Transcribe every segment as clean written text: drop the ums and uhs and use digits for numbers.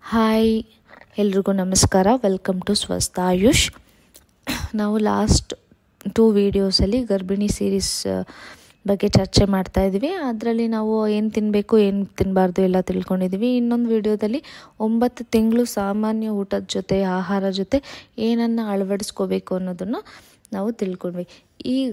Hi, ಎಲ್ರಿಗೂ ನಮಸ್ಕಾರ. Welcome to ಸ್ವಸ್ಥ ಆಯುಷ್. ನಾವು ಲಾಸ್ಟ್ 2 ವೀಡಿಯೋಸಲ್ಲಿ ಗರ್ಭಿಣಿ ಸೀರೀಸ್ ಬಗ್ಗೆ ಚರ್ಚೆ ಮಾಡ್ತಾ ಇದ್ವಿ. ಅದರಲ್ಲಿ ನಾವು ಏನು ತಿನ್ನಬೇಕು, ಏನು ತಿನ್ನಬಾರ್ದು ಎಲ್ಲ ತಿಳ್ಕೊಂಡಿದ್ವಿ. ಇನ್ನೊಂದು ವಿಡಿಯೋದಲ್ಲಿ 9 ತಿಂಗಳು ಸಾಮಾನ್ಯ ಊಟದ ಜೊತೆ, ಆಹಾರ ಜೊತೆ ಏನನ್ನು ಅಳವಡಿಸ್ಕೋಬೇಕು ಅನ್ನೋದನ್ನು ನಾವು ತಿಳ್ಕೊಂಡ್ವಿ. ಈಗ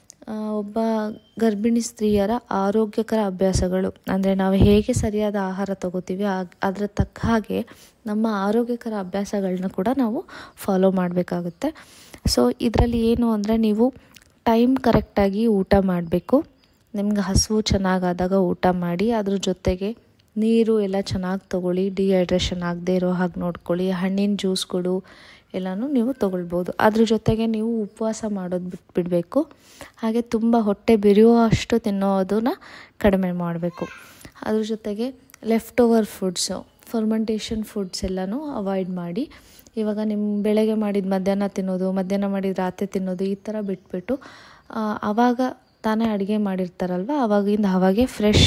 ಒಬ್ಬ ಗರ್ಭಿಣಿ ಸ್ತ್ರೀಯರ ಆರೋಗ್ಯಕರ ಅಭ್ಯಾಸಗಳು, ಅಂದರೆ ನಾವು ಹೇಗೆ ಸರಿಯಾದ ಆಹಾರ ತಗೋತೀವಿ ಅದರ ತಕ್ಕ ಹಾಗೆ ನಮ್ಮ ಆರೋಗ್ಯಕರ ಅಭ್ಯಾಸಗಳನ್ನ ಕೂಡ ನಾವು ಫಾಲೋ ಮಾಡಬೇಕಾಗುತ್ತೆ. ಸೊ ಇದರಲ್ಲಿ ಏನು ಅಂದರೆ, ನೀವು ಟೈಮ್ ಕರೆಕ್ಟಾಗಿ ಊಟ ಮಾಡಬೇಕು. ನಿಮ್ಗೆ ಹಸಿವು ಚೆನ್ನಾಗಾದಾಗ ಊಟ ಮಾಡಿ, ಅದ್ರ ಜೊತೆಗೆ ನೀರು ಎಲ್ಲ ಚೆನ್ನಾಗಿ ತೊಗೊಳ್ಳಿ. ಡಿಹೈಡ್ರೇಷನ್ ಆಗದೆ ಇರೋ ಹಾಗೆ ನೋಡ್ಕೊಳ್ಳಿ. ಹಣ್ಣಿನ ಜ್ಯೂಸ್ಗಳು ಎಲ್ಲನೂ ನೀವು ತೊಗೊಳ್ಬೋದು. ಅದ್ರ ಜೊತೆಗೆ ನೀವು ಉಪವಾಸ ಮಾಡೋದು ಬಿಡಬೇಕು. ಹಾಗೆ ತುಂಬ ಹೊಟ್ಟೆ ಬಿರಿಯೋ ಅಷ್ಟು ತಿನ್ನೋದನ್ನ ಕಡಿಮೆ ಮಾಡಬೇಕು. ಅದ್ರ ಜೊತೆಗೆ leftover foods, fermentation foods ಎಲ್ಲನೂ ಅವಾಯ್ಡ್ ಮಾಡಿ. ಇವಾಗ ನಿಮ್ಮ ಬೆಳಗ್ಗೆ ಮಾಡಿದ ಮಧ್ಯಾಹ್ನ ತಿನ್ನೋದು, ಮಧ್ಯಾಹ್ನ ಮಾಡಿದ ರಾತ್ರಿ ತಿನ್ನೋದು, ಈ ಥರ ಬಿಟ್ಬಿಟ್ಟು ಆವಾಗ ತಾನೇ ಅಡುಗೆ ಮಾಡಿರ್ತಾರಲ್ವ, ಆವಾಗಿಂದ ಅವಾಗೆ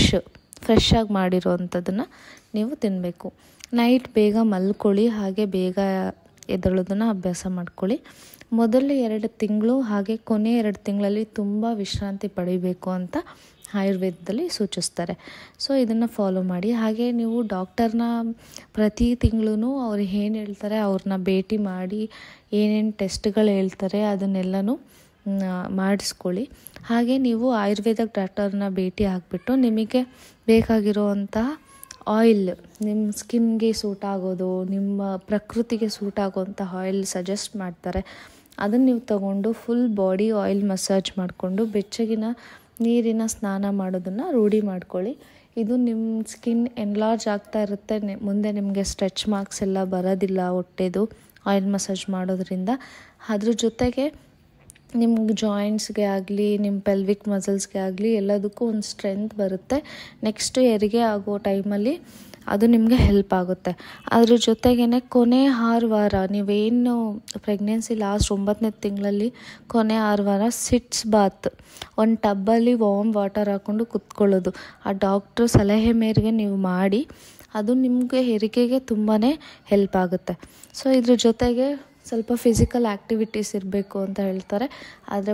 ಫ್ರೆಶ್ ಆಗಿ ಮಾಡಿರೋವಂಥದ್ದನ್ನು ನೀವು ತಿನ್ನಬೇಕು. ನೈಟ್ ಬೇಗ ಮಲ್ಕೊಳ್ಳಿ, ಹಾಗೆ ಬೇಗ ಎದ್ದೇಳೋದನ್ನು ಅಭ್ಯಾಸ ಮಾಡ್ಕೊಳ್ಳಿ. ಮೊದಲು 2 ತಿಂಗಳು ಹಾಗೆ ಕೊನೆ 2 ತಿಂಗಳಲ್ಲಿ ತುಂಬ ವಿಶ್ರಾಂತಿ ಪಡಿಬೇಕು ಅಂತ ಆಯುರ್ವೇದದಲ್ಲಿ ಸೂಚಿಸ್ತಾರೆ. ಸೊ ಇದನ್ನು ಫಾಲೋ ಮಾಡಿ. ಹಾಗೆ ನೀವು ಡಾಕ್ಟರ್ನ ಪ್ರತಿ ತಿಂಗಳೂ ಅವ್ರು ಏನು ಹೇಳ್ತಾರೆ ಅವ್ರನ್ನ ಭೇಟಿ ಮಾಡಿ, ಏನೇನು ಟೆಸ್ಟ್ಗಳು ಹೇಳ್ತಾರೆ ಅದನ್ನೆಲ್ಲನೂ ಮಾಡಿಸ್ಕೊಳ್ಳಿ. ಹಾಗೆ ನೀವು ಆಯುರ್ವೇದ ಡಾಕ್ಟರ್ನ ಭೇಟಿ ಆಗಿಬಿಟ್ಟು ನಿಮಗೆ ಬೇಕಾಗಿರೋವಂತಹ ಆಯಿಲ್, ನಿಮ್ಮ ಸ್ಕಿನ್ಗೆ ಸೂಟ್ ಆಗೋದು, ನಿಮ್ಮ ಪ್ರಕೃತಿಗೆ ಸೂಟ್ ಆಗೋವಂಥ ಆಯಿಲ್ ಸಜೆಸ್ಟ್ ಮಾಡ್ತಾರೆ. ಅದನ್ನು ನೀವು ತಗೊಂಡು ಫುಲ್ ಬಾಡಿ ಆಯಿಲ್ ಮಸಾಜ್ ಮಾಡಿಕೊಂಡು ಬೆಚ್ಚಗಿನ ನೀರಿನ ಸ್ನಾನ ಮಾಡೋದನ್ನು ರೂಢಿ ಮಾಡ್ಕೊಳ್ಳಿ. ಇದು ನಿಮ್ಮ ಸ್ಕಿನ್ ಎನ್ಲಾರ್ಜ್ ಆಗ್ತಾ ಇರುತ್ತೆ. ಮುಂದೆ ನಿಮಗೆ ಸ್ಟ್ರೆಚ್ ಮಾರ್ಕ್ಸ್ ಎಲ್ಲ ಬರೋದಿಲ್ಲ ಹೊಟ್ಟೆದು ಆಯಿಲ್ ಮಸಾಜ್ ಮಾಡೋದ್ರಿಂದ. ಅದ್ರ ಜೊತೆಗೆ ನಿಮ್ಗೆ ಜಾಯಿಂಟ್ಸ್ಗೆ ಆಗಲಿ, ನಿಮ್ಮ ಪೆಲ್ವಿಕ್ ಮಸಲ್ಸ್ಗೆ ಆಗಲಿ ಎಲ್ಲದಕ್ಕೂ ಒಂದು ಸ್ಟ್ರೆಂತ್ ಬರುತ್ತೆ. ನೆಕ್ಸ್ಟ್ ಹೆರಿಗೆ ಆಗೋ ಟೈಮಲ್ಲಿ ಅದು ನಿಮಗೆ ಹೆಲ್ಪ್ ಆಗುತ್ತೆ. ಅದ್ರ ಜೊತೆಗೇ ಕೊನೆ 6 ವಾರ ನೀವೇನು ಪ್ರೆಗ್ನೆನ್ಸಿ ಲಾಸ್ಟ್ 9ನೇ ತಿಂಗಳಲ್ಲಿ ಕೊನೆ 6 ವಾರ ಸಿಟ್ಸ್ ಬಾತ್, ಒಂದು ಟಬ್ಬಲ್ಲಿ ವಾರ್ಮ್ ವಾಟರ್ ಹಾಕ್ಕೊಂಡು ಕುತ್ಕೊಳ್ಳೋದು, ಆ ಡಾಕ್ಟ್ರ್ ಸಲಹೆ ಮೇರೆಗೆ ನೀವು ಮಾಡಿ. ಅದು ನಿಮಗೆ ಹೆರಿಗೆಗೆ ತುಂಬಾ ಹೆಲ್ಪ್ ಆಗುತ್ತೆ. ಸೊ ಇದ್ರ ಜೊತೆಗೆ ಸ್ವಲ್ಪ ಫಿಸಿಕಲ್ ಆ್ಯಕ್ಟಿವಿಟೀಸ್ ಇರಬೇಕು ಅಂತ ಹೇಳ್ತಾರೆ. ಆದರೆ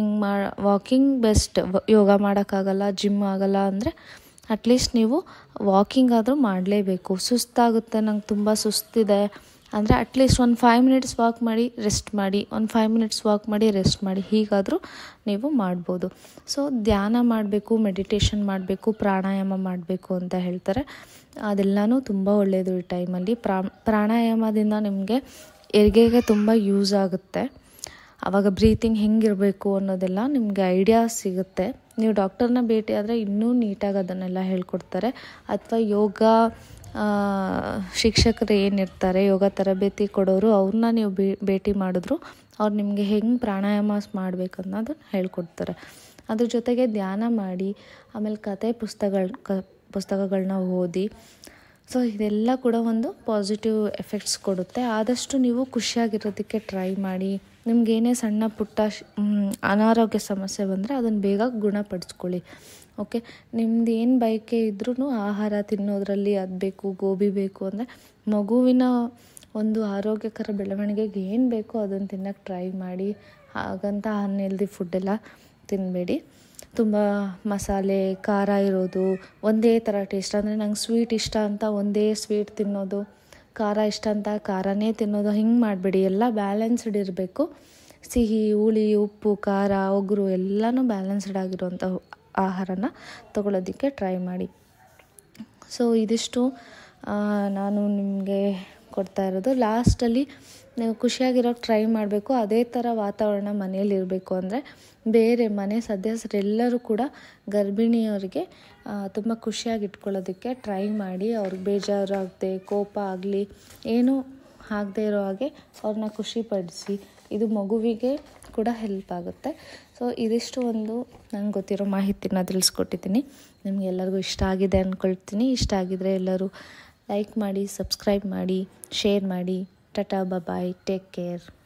ವಾಕಿಂಗ್ ಬೆಸ್ಟ್. ಯೋಗ ಮಾಡೋಕ್ಕಾಗಲ್ಲ, ಜಿಮ್ ಆಗಲ್ಲ ಅಂದರೆ ಅಟ್ಲೀಸ್ಟ್ ನೀವು ವಾಕಿಂಗ್ ಆದರೂ ಮಾಡಲೇಬೇಕು. ಸುಸ್ತಾಗುತ್ತೆ, ನಂಗೆ ತುಂಬ ಸುಸ್ತಿದೆ ಅಂದರೆ ಅಟ್ಲೀಸ್ಟ್ ಒಂದು 5 ಮಿನಿಟ್ಸ್ ವಾಕ್ ಮಾಡಿ ರೆಸ್ಟ್ ಮಾಡಿ, ಒಂದು 5 ಮಿನಿಟ್ಸ್ ವಾಕ್ ಮಾಡಿ ರೆಸ್ಟ್ ಮಾಡಿ, ಹೀಗಾದರೂ ನೀವು ಮಾಡ್ಬೋದು. ಸೊ ಧ್ಯಾನ ಮಾಡಬೇಕು, ಮೆಡಿಟೇಷನ್ ಮಾಡಬೇಕು, ಪ್ರಾಣಾಯಾಮ ಮಾಡಬೇಕು ಅಂತ ಹೇಳ್ತಾರೆ. ಅದೆಲ್ಲನೂ ತುಂಬ ಒಳ್ಳೆಯದು. ಈ ಟೈಮಲ್ಲಿ ಪ್ರಾಣಾಯಾಮದಿಂದ ನಿಮಗೆ ಹೆರಿಗೆಗೆ ತುಂಬ ಯೂಸ್ ಆಗುತ್ತೆ. ಆವಾಗ ಬ್ರೀತಿಂಗ್ ಹೆಂಗಿರಬೇಕು ಅನ್ನೋದೆಲ್ಲ ನಿಮಗೆ ಐಡಿಯಾ ಸಿಗುತ್ತೆ. ನೀವು ಡಾಕ್ಟರ್ನ ಭೇಟಿ ಆದರೆ ಇನ್ನೂ ನೀಟಾಗಿ ಅದನ್ನೆಲ್ಲ ಹೇಳ್ಕೊಡ್ತಾರೆ. ಅಥವಾ ಯೋಗ ಶಿಕ್ಷಕರು ಏನಿರ್ತಾರೆ, ಯೋಗ ತರಬೇತಿ ಕೊಡೋರು, ಅವ್ರನ್ನ ನೀವು ಭೇಟಿ ಮಾಡಿದ್ರು ಅವ್ರು ನಿಮಗೆ ಹೆಂಗೆ ಪ್ರಾಣಾಯಾಮ ಮಾಡಬೇಕು ಅನ್ನೋದನ್ನು ಹೇಳ್ಕೊಡ್ತಾರೆ. ಅದ್ರ ಜೊತೆಗೆ ಧ್ಯಾನ ಮಾಡಿ, ಆಮೇಲೆ ಕತೆ ಪುಸ್ತಕಗಳನ್ನ ಓದಿ. ಸೊ ಇದೆಲ್ಲ ಕೂಡ ಒಂದು ಪಾಸಿಟಿವ್ ಎಫೆಕ್ಟ್ಸ್ ಕೊಡುತ್ತೆ. ಆದಷ್ಟು ನೀವು ಖುಷಿಯಾಗಿರೋದಕ್ಕೆ ಟ್ರೈ ಮಾಡಿ. ನಿಮಗೇನೇ ಸಣ್ಣ ಪುಟ್ಟ ಅನಾರೋಗ್ಯ ಸಮಸ್ಯೆ ಬಂದರೆ ಅದನ್ನು ಬೇಗ ಗುಣಪಡಿಸ್ಕೊಳ್ಳಿ. ಓಕೆ, ನಿಮ್ದು ಏನು ಬಯಕೆ ಇದ್ರೂ ಆಹಾರ ತಿನ್ನೋದ್ರಲ್ಲಿ ಅದು ಬೇಕು, ಗೋಬಿ ಬೇಕು ಅಂದರೆ ಮಗುವಿನ ಒಂದು ಆರೋಗ್ಯಕರ ಬೆಳವಣಿಗೆಗೆ ಏನು ಬೇಕೋ ಅದನ್ನು ತಿನ್ನೋಕ್ಕೆ ಟ್ರೈ ಮಾಡಿ. ಹಾಗಂತ ಅನ್ಹೆಲ್ದಿ ಫುಡ್ಡೆಲ್ಲ ತಿನ್ನಬೇಡಿ. ತುಂಬ ಮಸಾಲೆ, ಖಾರ ಇರೋದು, ಒಂದೇ ಥರ ಟೇಸ್ಟ್, ಅಂದರೆ ನಂಗೆ ಸ್ವೀಟ್ ಇಷ್ಟ ಅಂತ ಒಂದೇ ಸ್ವೀಟ್ ತಿನ್ನೋದು, ಖಾರ ಇಷ್ಟ ಅಂತ ಖಾರನೇ ತಿನ್ನೋದು, ಹಿಂಗೆ ಮಾಡಬೇಡಿ. ಎಲ್ಲ ಬ್ಯಾಲೆನ್ಸ್ಡ್ ಇರಬೇಕು. ಸಿಹಿ, ಹುಳಿ, ಉಪ್ಪು, ಖಾರ, ಒಗರು ಎಲ್ಲನೂ ಬ್ಯಾಲೆನ್ಸ್ಡ್ ಆಗಿರೋಂಥ ಆಹಾರನ ತಗೊಳ್ಳೋದಕ್ಕೆ ಟ್ರೈ ಮಾಡಿ. ಸೊ ಇದಿಷ್ಟು ನಾನು ನಿಮಗೆ ಕೊಡ್ತಾ ಇರೋದು. ಲಾಸ್ಟಲ್ಲಿ ನೀವು ಖುಷಿಯಾಗಿರೋಕ್ಕೆ ಟ್ರೈ ಮಾಡಬೇಕು. ಅದೇ ಥರ ವಾತಾವರಣ ಮನೆಯಲ್ಲಿ ಇರಬೇಕು. ಅಂದರೆ ಬೇರೆ ಮನೆ ಸದಸ್ಯರೆಲ್ಲರೂ ಕೂಡ ಗರ್ಭಿಣಿಯವರಿಗೆ ತುಂಬ ಖುಷಿಯಾಗಿ ಇಟ್ಕೊಳ್ಳೋದಕ್ಕೆ ಟ್ರೈ ಮಾಡಿ. ಅವ್ರಿಗೆ ಬೇಜಾರಾಗದೆ, ಕೋಪ ಆಗಲಿ ಏನೂ ಆಗದೆ ಇರೋ ಹಾಗೆ ಅವ್ರನ್ನ ಖುಷಿಪಡಿಸಿ. ಇದು ಮಗುವಿಗೆ ಕೂಡ ಹೆಲ್ಪ್ ಆಗುತ್ತೆ. ಸೊ ಇದಿಷ್ಟು ಒಂದು ನಂಗೆ ಗೊತ್ತಿರೋ ಮಾಹಿತಿನ ತಿಳಿಸ್ಕೊಟ್ಟಿದ್ದೀನಿ. ನಿಮಗೆಲ್ಲರಿಗೂ ಇಷ್ಟ ಆಗಿದೆ ಅಂದ್ಕೊಳ್ತೀನಿ. ಇಷ್ಟ ಆಗಿದರೆ ಎಲ್ಲರೂ ಲೈಕ್ ಮಾಡಿ, ಸಬ್ಸ್ಕ್ರೈಬ್ ಮಾಡಿ, ಶೇರ್ ಮಾಡಿ. ಟಾಟಾ, ಬಾಯ್, ಟೇಕ್ ಕೇರ್.